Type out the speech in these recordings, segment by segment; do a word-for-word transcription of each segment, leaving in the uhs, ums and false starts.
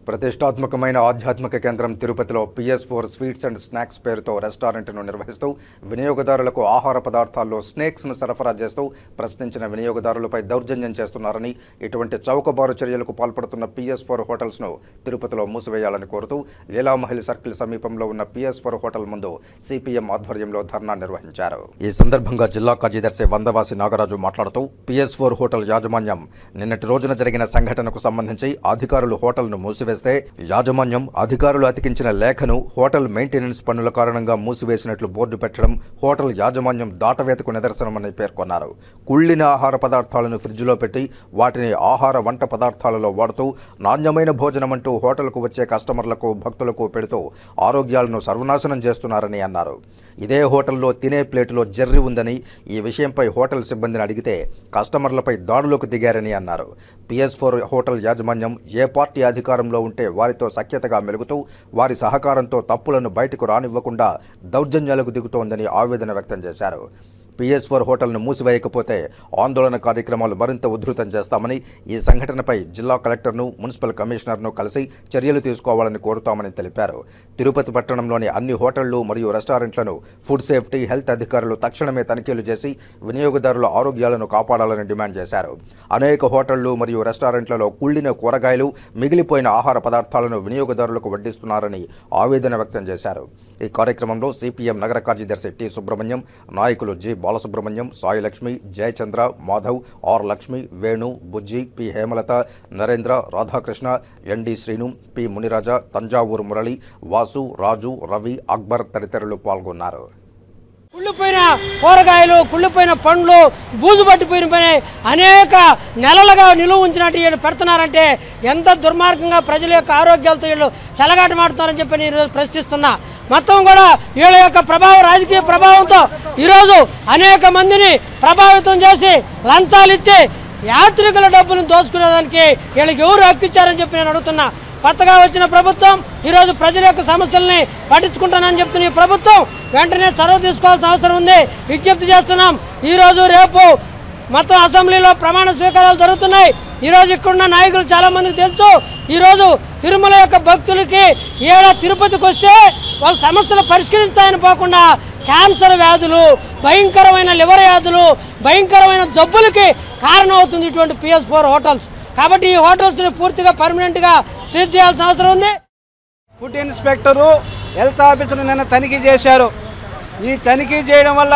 ప్రతిష్టాత్మకమైన ఆధ్యాత్మిక కేంద్రం తిరుపతిలో PS four sweets and snacks పేరుతో రెస్టారెంట్ను నిర్వహిస్తూ వినియోగదారులకు ఆహార పదార్థాల్లో స్నేక్స్ను సరఫరా చేస్తూ ప్రశ్నించిన వినియోగదారులపై దౌర్జన్యం చేస్తున్నారని, ఇటువంటి చౌకబారు చర్యలకు పాల్పడుతున్న పిఎస్ ఫోర్ హోటల్స్ను తిరుపతిలో మూసివేయాలని కోరుతూ లీలామహల్ సర్కిల్ సమీపంలో ఉన్న పిఎస్ ఫోర్ హోటల్ ముందు సిపిఎం ఆధ్వర్యంలో ధర్నా నిర్వహించారు. ఈ సందర్భంగా జిల్లా కార్యదర్శి వందవాసి నాగరాజు మాట్లాడుతూ పిఎస్ ఫోర్ హోటల్ యాజమాన్యం నిన్నటి రోజున జరిగిన సంఘటనకు సంబంధించి అధికారులు హోటల్ను మూసివేశారు. యాజమాన్యం అధికారులు అతికించిన లేఖను హోటల్ మెయింటెనెన్స్ పనుల కారణంగా మూసివేసినట్లు బోర్డు పెట్టడం హోటల్ యాజమాన్యం దాటవేతకు నిదర్శనమని పేర్కొన్నారు. కుళ్ళిన ఆహార పదార్థాలను ఫ్రిడ్జ్లో పెట్టి వాటిని ఆహార వంట పదార్థాలలో వాడుతూ నాణ్యమైన భోజనం అంటూ హోటల్కు వచ్చే కస్టమర్లకు భక్తులకు పెడుతూ ఆరోగ్యాలను సర్వనాశనం చేస్తున్నారని అన్నారు. ఇదే హోటల్లో తినే ప్లేటులో జర్రి ఉందని, ఈ విషయంపై హోటల్ సిబ్బందిని అడిగితే కస్టమర్లపై దాడులకు దిగారని అన్నారు. పిఎస్ ఫోర్ హోటల్ యాజమాన్యం ఏ పార్టీ అధికారంలో ఉంటే వారితో సఖ్యతగా మెలుగుతూ వారి సహకారంతో తప్పులను బయటకు రానివ్వకుండా దౌర్జన్యాలకు దిగుతోందని ఆవేదన వ్యక్తం చేశారు. పిఎస్ ఫోర్ హోటల్ను మూసివేయకపోతే ఆందోళన కార్యక్రమాలు మరింత ఉధృతం చేస్తామని, ఈ సంఘటనపై జిల్లా కలెక్టర్ను, మున్సిపల్ కమిషనర్ను కలిసి చర్యలు తీసుకోవాలని కోరుతామని తెలిపారు. తిరుపతి పట్టణంలోని అన్ని హోటళ్లు మరియు రెస్టారెంట్లను ఫుడ్ సేఫ్టీ, హెల్త్ అధికారులు తక్షణమే తనిఖీలు చేసి వినియోగదారుల ఆరోగ్యాలను కాపాడాలని డిమాండ్ చేశారు. అనేక హోటళ్లు మరియు రెస్టారెంట్లలో కుళ్ళిన కూరగాయలు, మిగిలిపోయిన ఆహార పదార్థాలను వినియోగదారులకు వడ్డిస్తున్నారని ఆవేదన వ్యక్తం చేశారు. ఈ కార్యక్రమంలో సిపిఎం నగర కార్యదర్శి టి సుబ్రహ్మణ్యం, నాయకులు G Balasubrahmanyam, Sailakshmi, Jayachandra, Madhav, R Lakshmi, Venu, Bujji, P Hemalatha, Narendra, Radhakrishna, ND Srinu, P Muniraja, Thanjavur Murali, Vasu, Raju, Ravi, Akbar తదితరులు పాల్గొన్నారు. కుళ్ళిపోయిన కూరగాయలు, కుళ్ళిపోయిన పండ్లు, బూజు పట్టిపోయిన అనేక నెలలుగా నిలువ ఉంచినట్టు వీళ్ళు పెడుతున్నారంటే ఎంత దుర్మార్గంగా ప్రజల యొక్క ఆరోగ్యాలతో వీళ్ళు చెలగాట మాడుతున్నారని చెప్పి నేను ఈరోజు ప్రశ్నిస్తున్నా. మొత్తం కూడా వీళ్ళ యొక్క ప్రభావం, రాజకీయ ప్రభావంతో ఈరోజు అనేక మందిని ప్రభావితం చేసి లంచాలు ఇచ్చి యాత్రికుల డబ్బులను దోచుకునేదానికి వీళ్ళకి ఎవరు హక్కిచ్చారని చెప్పి నేను అడుగుతున్నా. కొత్తగా వచ్చిన ప్రభుత్వం ఈరోజు ప్రజల యొక్క సమస్యల్ని పట్టించుకుంటానని చెప్తున్న ఈ ప్రభుత్వం వెంటనే చొరవ తీసుకోవాల్సిన అవసరం ఉంది. విజ్ఞప్తి చేస్తున్నాం. ఈరోజు రేపు మొత్తం అసెంబ్లీలో ప్రమాణ స్వీకారాలు జరుగుతున్నాయి. ఈరోజు ఇక్కడున్న నాయకులు చాలామందికి తెలుసు. ఈరోజు తిరుమల యొక్క భక్తులకి ఏడా తిరుపతికి వస్తే వాళ్ళ సమస్యలు పరిష్కరిస్తాయని పోకుండా క్యాన్సర్ వ్యాధులు, భయంకరమైన లివర్ వ్యాధులు, భయంకరమైన జబ్బులకి కారణం అవుతుంది ఇటువంటి పిఎస్ ఫోర్ హోటల్స్. కాబట్టి ఈ హోటల్స్ని పూర్తిగా పర్మనెంట్గా సీజ్ చేయాల్సిన అవసరం ఉంది. ఫుడ్ ఇన్స్పెక్టరు, హెల్త్ ఆఫీసర్లు నిన్న తనిఖీ చేశారు. ఈ తనిఖీ చేయడం వల్ల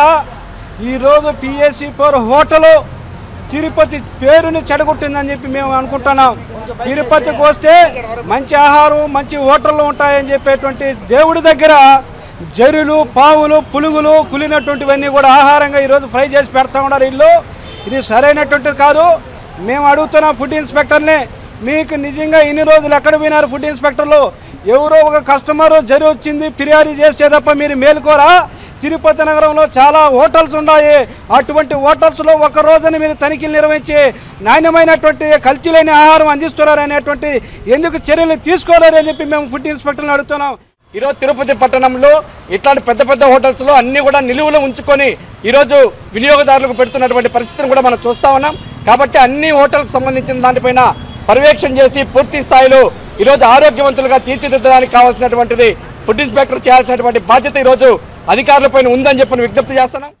ఈరోజు పిఎస్ ఫోర్ హోటలు తిరుపతి పేరుని చెడగొట్టిందని చెప్పి మేము అనుకుంటున్నాం. తిరుపతికి వస్తే మంచి ఆహారం, మంచి హోటళ్ళు ఉంటాయని చెప్పేటువంటి దేవుడి దగ్గర జరులు, పావులు, పులుగులు, కులినటువంటివన్నీ కూడా ఆహారంగా ఈరోజు ఫ్రై చేసి పెడతా ఉన్నారు. ఇల్లు ఇది సరైనటువంటిది కాదు. మేము అడుగుతున్నాం ఫుడ్ ఇన్స్పెక్టర్ని, మీకు నిజంగా ఇన్ని రోజులు ఎక్కడ పోయినారు ఫుడ్ ఇన్స్పెక్టర్లు? ఎవరో ఒక కస్టమరు జరి వచ్చింది ఫిర్యాదు చేస్తే తప్ప మీరు మేలుకోరా? తిరుపతి నగరంలో చాలా హోటల్స్ ఉన్నాయి. అటువంటి హోటల్స్లో ఒక రోజున మీరు తనిఖీలు నిర్వహించి నాణ్యమైనటువంటి కల్తీ లేని ఆహారం అందిస్తున్నారు అనేటువంటి ఎందుకు చర్యలు తీసుకోలేదని చెప్పి మేము ఫుడ్ ఇన్స్పెక్టర్ని అడుగుతున్నాం. ఈరోజు తిరుపతి పట్టణంలో ఇట్లాంటి పెద్ద పెద్ద హోటల్స్లో అన్నీ కూడా నిలువలు ఉంచుకొని ఈరోజు వినియోగదారులకు పెడుతున్నటువంటి పరిస్థితిని కూడా మనం చూస్తూ ఉన్నాం. కాబట్టి అన్ని హోటల్కి సంబంధించిన దానిపైన పర్యవేక్షణ చేసి పూర్తి స్థాయిలో ఈరోజు ఆరోగ్యవంతులుగా తీర్చిదిద్దడానికి కావాల్సినటువంటిది ఫుడ్ ఇన్స్పెక్టర్ చేయాల్సినటువంటి బాధ్యత ఈరోజు అధికారులపైన ఉందని చెప్పి విజ్ఞప్తి చేస్తున్నాం.